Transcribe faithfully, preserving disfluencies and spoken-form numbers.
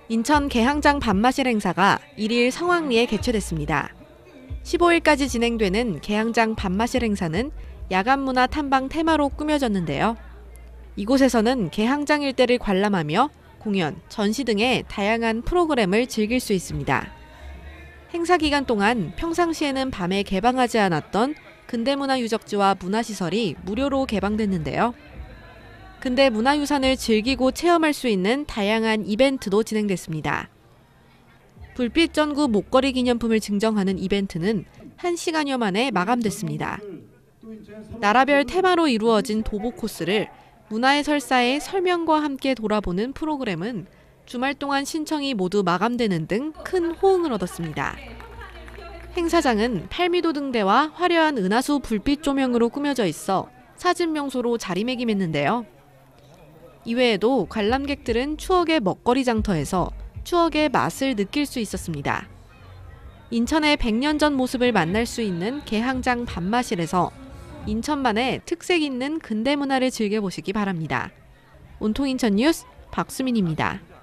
인천 개항장 밤마실 행사가 일일 성황리에 개최됐습니다. 십오일까지 진행되는 개항장 밤마실 행사는 야간문화 탐방 테마로 꾸며졌는데요. 이곳에서는 개항장 일대를 관람하며 공연, 전시 등의 다양한 프로그램을 즐길 수 있습니다. 행사 기간 동안 평상시에는 밤에 개방하지 않았던 근대문화 유적지와 문화시설이 무료로 개방됐는데요. 근대 문화유산을 즐기고 체험할 수 있는 다양한 이벤트도 진행됐습니다. 불빛 전구 목걸이 기념품을 증정하는 이벤트는 한 시간여 만에 마감됐습니다. 나라별 테마로 이루어진 도보 코스를 문화해설사의 설명과 함께 돌아보는 프로그램은 주말 동안 신청이 모두 마감되는 등 큰 호응을 얻었습니다. 행사장은 팔미도 등대와 화려한 은하수 불빛 조명으로 꾸며져 있어 사진 명소로 자리매김했는데요. 이외에도 관람객들은 추억의 먹거리 장터에서 추억의 맛을 느낄 수 있었습니다. 인천의 백 년 전 모습을 만날 수 있는 개항장 밤마실에서 인천만의 특색 있는 근대 문화를 즐겨보시기 바랍니다. 온통 인천 뉴스 박수민입니다.